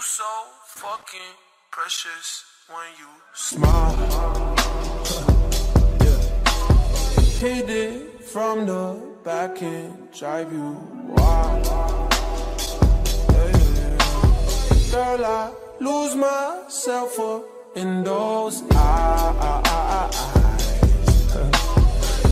so fucking precious when you smile. Hit it from the back and drive you wild. Girl, I lose myself up in those eyes.